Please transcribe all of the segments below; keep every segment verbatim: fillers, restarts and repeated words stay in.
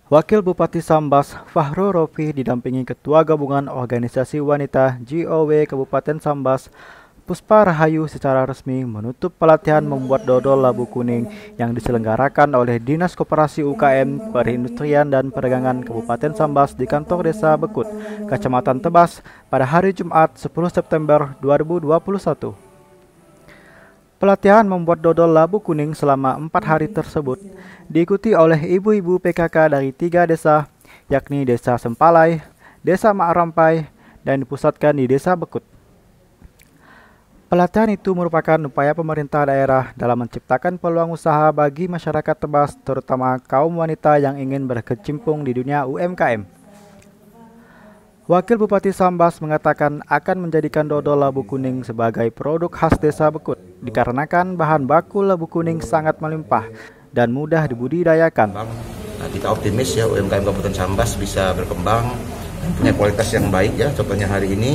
Wakil Bupati Sambas, Fahrul Rofi didampingi Ketua Gabungan Organisasi Wanita G O W Kabupaten Sambas, Puspa Rahayu secara resmi menutup pelatihan membuat dodol labu kuning yang diselenggarakan oleh Dinas Koperasi U K M, Perindustrian dan Perdagangan Kabupaten Sambas di kantor Desa Bekut, Kecamatan Tebas pada hari Jumat sepuluh September dua ribu dua puluh satu. Pelatihan membuat dodol labu kuning selama empat hari tersebut diikuti oleh ibu-ibu P K K dari tiga desa, yakni Desa Sempalai, Desa Makrampai, dan dipusatkan di Desa Bekut. Pelatihan itu merupakan upaya pemerintah daerah dalam menciptakan peluang usaha bagi masyarakat Tebas, terutama kaum wanita yang ingin berkecimpung di dunia U M K M. Wakil Bupati Sambas mengatakan akan menjadikan dodol labu kuning sebagai produk khas Desa Bekut, dikarenakan bahan baku labu kuning sangat melimpah dan mudah dibudidayakan. Nah, kita optimis ya U M K M Kabupaten Sambas bisa berkembang dan punya kualitas yang baik ya. Contohnya hari ini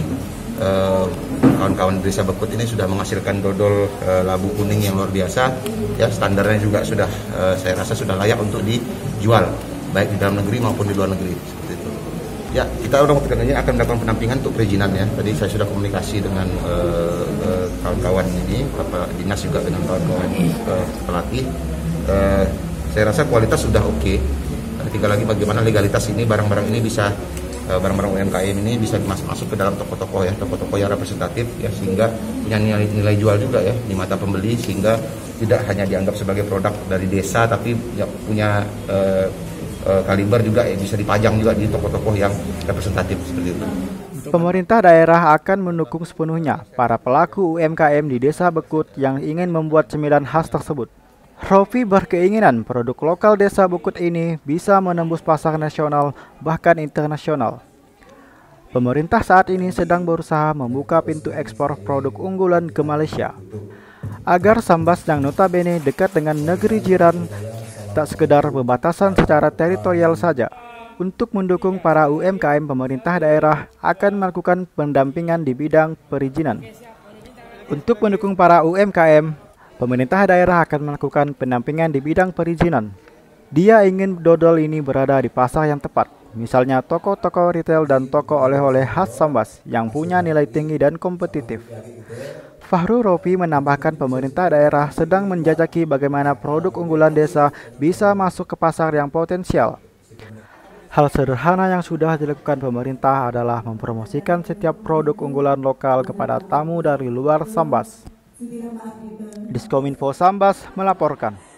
kawan-kawan eh, Desa Bekut ini sudah menghasilkan dodol eh, labu kuning yang luar biasa ya, standarnya juga sudah eh, saya rasa sudah layak untuk dijual baik di dalam negeri maupun di luar negeri seperti itu. Ya, kita udah ini akan melakukan penampingan untuk perizinan ya. Tadi saya sudah komunikasi dengan kawan-kawan uh, uh, ini, Bapak Dinas juga dengan kawan-kawan uh, pelatih. Uh, saya rasa kualitas sudah oke. Okay. Tinggal lagi bagaimana legalitas ini, barang-barang ini bisa, uh, barang-barang U M K M ini bisa masuk, masuk ke dalam toko-toko ya, toko-toko yang representatif ya, sehingga punya nilai, nilai jual juga ya di mata pembeli, sehingga tidak hanya dianggap sebagai produk dari desa, tapi ya, punya uh, kaliber juga ya, bisa dipajang juga di toko-toko yang representatif seperti itu. Pemerintah daerah akan mendukung sepenuhnya para pelaku U M K M di Desa Bekut yang ingin membuat cemilan khas tersebut. Rofi berkeinginan produk lokal Desa Bekut ini bisa menembus pasar nasional bahkan internasional. Pemerintah saat ini sedang berusaha membuka pintu ekspor produk unggulan ke Malaysia, agar Sambas yang notabene dekat dengan negeri jiran tak sekedar pembatasan secara teritorial saja. Untuk mendukung para U M K M, pemerintah daerah akan melakukan pendampingan di bidang perizinan. Untuk mendukung para U M K M, pemerintah daerah akan melakukan pendampingan di bidang perizinan. Dia ingin dodol ini berada di pasar yang tepat, misalnya toko-toko retail dan toko oleh-oleh khas Sambas yang punya nilai tinggi dan kompetitif. Fahrul Rofi menambahkan pemerintah daerah sedang menjajaki bagaimana produk unggulan desa bisa masuk ke pasar yang potensial. Hal sederhana yang sudah dilakukan pemerintah adalah mempromosikan setiap produk unggulan lokal kepada tamu dari luar Sambas. Diskominfo Sambas melaporkan.